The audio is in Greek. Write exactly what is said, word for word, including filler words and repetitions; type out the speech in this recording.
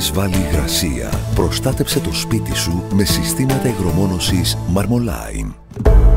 έχεις βάλει υγρασία, προστάτεψε το σπίτι σου με συστήματα υγρομόνωσης Marmoline.